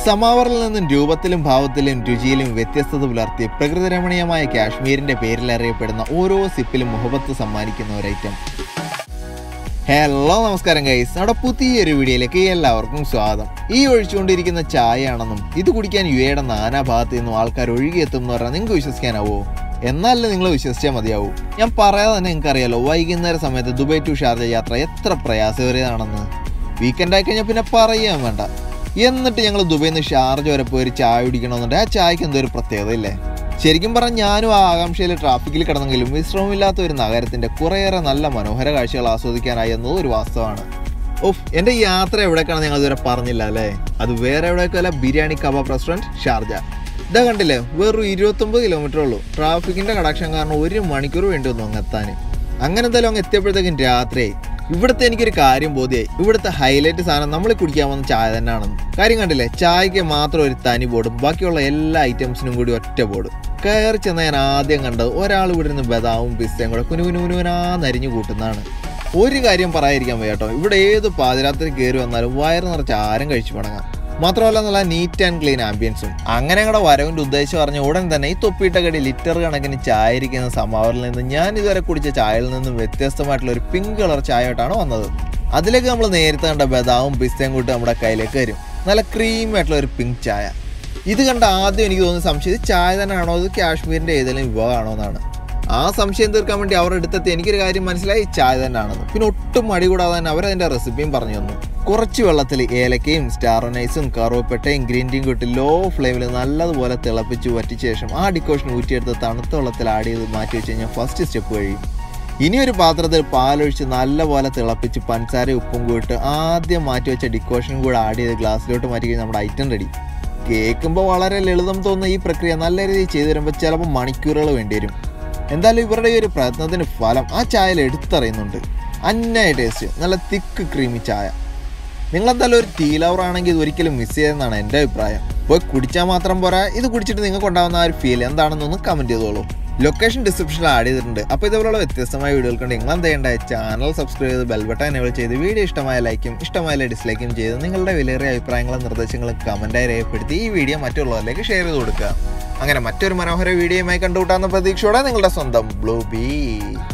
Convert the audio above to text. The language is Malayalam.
സമാവറിൽ നിന്നും രൂപത്തിലും ഭാവത്തിലും രുചിയിലും വ്യത്യസ്തത പുലർത്തി പ്രകൃതിരമണീയമായ കാശ്മീരിന്റെ പേരിൽ അറിയപ്പെടുന്ന ഓരോ സിപ്പിലും മുഹബത്ത് സമ്മാനിക്കുന്ന ഒരു ഐറ്റം. ഹലോ നമസ്കാരം ഗൈസ്, നമ്മുടെ പുതിയൊരു വീഡിയോയിലേക്ക് എല്ലാവർക്കും സ്വാഗതം. ഈ ഒഴിച്ചുകൊണ്ടിരിക്കുന്ന ചായയാണെന്നും ഇത് കുടിക്കാൻ യുഎയുടെ നാനാഭാഗത്തു നിന്നും ആൾക്കാർ ഒഴുകിയെത്തും എന്ന് പറഞ്ഞാൽ നിങ്ങൾക്ക് വിശ്വസിക്കാനാവോ? എന്നാലും നിങ്ങൾ വിശ്വസിച്ചാൽ മതിയാവൂ. ഞാൻ പറയാതെ തന്നെ നിങ്ങൾക്ക് അറിയാലോ, വൈകുന്നേര സമയത്ത് ദുബായ് ടു ഷാർജ യാത്ര എത്ര പ്രയാസകരമാണെന്ന്. വീക്കെൻഡ് ആയി കഴിഞ്ഞാൽ പിന്നെ പറയാൻ വേണ്ട. എന്നിട്ട് ഞങ്ങൾ ദുബൈയിൽ നിന്ന് ഷാർജ വരെ പോയി ഒരു ചായ കുടിക്കണമെന്നുണ്ട്. ആ ചായക്ക് എന്തോ ഒരു പ്രത്യേകത ഇല്ലേ? ശരിക്കും പറഞ്ഞാൽ ഞാനും ആ ആകാംക്ഷയിൽ ട്രാഫിക്കിൽ കിടന്നെങ്കിലും വിശ്രമമില്ലാത്ത ഒരു നഗരത്തിൻ്റെ കുറേയേറെ നല്ല മനോഹര കാഴ്ചകൾ ആസ്വദിക്കാനായി എന്നത് ഒരു വാസ്തവമാണ്. എൻ്റെ ഈ യാത്ര എവിടേക്കാണ് ഞങ്ങൾ ഇതുവരെ പറഞ്ഞില്ല അല്ലേ? അത് വേറെ എവിടേക്കല്ല, ബിരിയാണി കബാബ് റെസ്റ്റോറൻറ്റ് ഷാർജ. ഇതാ കണ്ടില്ലേ, വെറും 29 കിലോമീറ്റർ ഉള്ളൂ. ട്രാഫിക്കിൻ്റെ കടക്ഷൻ കാരണം 1 മണിക്കൂർ വേണ്ടി വന്നു അങ്ങ് എത്താൻ. അങ്ങനെ എന്തായാലും അങ്ങ് എത്തിയപ്പോഴത്തേക്കും രാത്രിയായി. ഇവിടുത്തെ എനിക്കൊരു കാര്യം ബോധ്യമായി. ഇവിടുത്തെ ഹൈലൈറ്റ് സാധനം നമ്മൾ കുടിക്കാൻ വന്ന ചായ തന്നെയാണെന്ന്. കാര്യം കണ്ടില്ലേ, ചായക്ക് മാത്രം ഒരു തനി ബോർഡും ബാക്കിയുള്ള എല്ലാ ഐറ്റംസിനും കൂടി ഒറ്റ ബോർഡ്. കയറി ചെന്ന ഞാൻ ആദ്യം കണ്ടത് ഒരാൾ ഇവിടെ നിന്ന് ബദാമും പിസ്തയും കൂടെ കുനുകുനുകുനുകുനാന്നരിഞ്ഞു കൂട്ടുന്നതാണ്. ഒരു കാര്യം പറയാതിരിക്കാൻ വയ്യ കേട്ടോ, ഇവിടെ ഏത് പാതിരാത്രി കയറി വന്നാലും വയറ് നിറച്ച് ആരും കഴിച്ചു പണങ്ങാം. മാത്രമല്ല നല്ല നീറ്റ് ആൻഡ് ക്ലീൻ ആംബിയൻസും. അങ്ങനെ ഞങ്ങളുടെ വരവിൻ്റെ ഉദ്ദേശം പറഞ്ഞ ഉടൻ തന്നെ ഈ തൊപ്പിയിട്ട കടി ലിറ്റർ കണക്കിന് ചായ ഇരിക്കുന്ന സമാവറിൽ നിന്ന് ഞാൻ ഇതുവരെ കുടിച്ച ചായയിൽ നിന്നും വ്യത്യസ്തമായിട്ടുള്ള ഒരു പിങ്ക് കളർ ചായയായിട്ടാണ് വന്നത്. അതിലേക്ക് നമ്മൾ നേരത്തെ കണ്ട ബദാമും പിസ്തയും കൂട്ടി നമ്മുടെ കയ്യിലേക്ക് വരും. നല്ല ക്രീമി ആയിട്ടുള്ള ഒരു പിങ്ക് ചായ. ഇത് കണ്ട ആദ്യം എനിക്ക് തോന്നുന്ന സംശയം, ഇത് ചായ തന്നെയാണോ ഇത് കാശ്മീരിൻ്റെ ഏതെങ്കിലും വിഭവമാണോ എന്നാണ്. ആ സംശയം തീർക്കാൻ വേണ്ടി അവർ എടുത്തെത്തി എനിക്കൊരു കാര്യം മനസ്സിലായി, ചായ തന്നെയാണെന്ന്. പിന്നെ ഒട്ടും മടി കൂടാതെ തന്നെ അവരതിൻ്റെ റെസിപ്പിയും പറഞ്ഞു തന്നു. കുറച്ച് വെള്ളത്തിൽ ഏലക്കയും സ്റ്റാറോനൈസും കറുവപ്പട്ടയും ഗ്രീൻ ടീയും കൂട്ടി ലോ ഫ്ലെയിമിൽ നല്ലതുപോലെ തിളപ്പിച്ച് വറ്റിച്ച ശേഷം ആ ഡിക്കോഷൻ ഊറ്റിയെടുത്ത് തണുത്ത വെള്ളത്തിൽ ആഡ് ചെയ്ത് മാറ്റി വെച്ച് കഴിഞ്ഞാൽ ഫസ്റ്റ് സ്റ്റെപ്പ് കഴിയും. ഇനിയൊരു പാത്രത്തിൽ പാലൊഴിച്ച് നല്ലപോലെ തിളപ്പിച്ച് പഞ്ചസാരയും ഉപ്പും കൂട്ട് ആദ്യം മാറ്റി വെച്ച ഡിക്കോഷനും കൂടെ ആഡ് ചെയ്ത് ഗ്ലാസ്സിലോട്ട് മാറ്റി കഴിഞ്ഞാൽ നമ്മുടെ ഐറ്റം റെഡി. കേൾക്കുമ്പോൾ വളരെ ലളിതം തോന്നുന്ന ഈ പ്രക്രിയ നല്ല രീതിയിൽ ചെയ്തു വരുമ്പോൾ ചിലപ്പോൾ മണിക്കൂറുകൾ വേണ്ടി വരും. എന്തായാലും ഇവരുടെ ഈ ഒരു പ്രയത്നത്തിന് ഫലം ആ ചായയിൽ എടുത്തറിയുന്നുണ്ട്. അന്യായ ടേസ്റ്റ്, നല്ല തിക്ക് ക്രീമി ചായ. നിങ്ങളെന്തായാലും ഒരു ടീ ലവർ ആണെങ്കിൽ ഇത് ഒരിക്കലും മിസ് ചെയ്യുന്നതാണ് എൻ്റെ അഭിപ്രായം. പോയി കുടിച്ചാൽ മാത്രം പോരാ, ഇത് കുടിച്ചിട്ട് നിങ്ങൾക്ക് ഉണ്ടാകുന്ന ആ ഒരു ഫീൽ എന്താണെന്നൊന്ന് കമൻറ്റ് ചെയ്തോളൂ. ലൊക്കേഷൻ ഡിസ്ക്രിപ്ഷനിൽ ആഡ് ചെയ്തിട്ടുണ്ട്. അപ്പോൾ ഇതുപോലുള്ള വ്യത്യസ്തമായ വീഡിയോകൾ കണ്ട് നിങ്ങൾ എന്താ ചെയ്യേണ്ടത്, ചാനൽ സബ്സ്ക്രൈബ് ചെയ്ത് ബെൽ ബട്ടൺ എനേബിൾ ചെയ്ത് വീഡിയോ ഇഷ്ടമായ ലൈക്കും ഇഷ്ടമായ ഡിസ്ലൈക്കും ചെയ്ത് നിങ്ങളുടെ വിലയേറിയ അഭിപ്രായങ്ങളും നിർദ്ദേശങ്ങളും കമൻറ്റായി രേഖപ്പെടുത്തി ഈ വീഡിയോ മറ്റുള്ളവരിലേക്ക് ഷെയർ ചെയ്ത് കൊടുക്കുക. അങ്ങനെ മറ്റൊരു മനോഹര വീഡിയോയുമായി കണ്ടുകൂട്ടാവുന്ന പ്രതീക്ഷയോടെ നിങ്ങളുടെ സ്വന്തം ബ്ലൂ ബീ.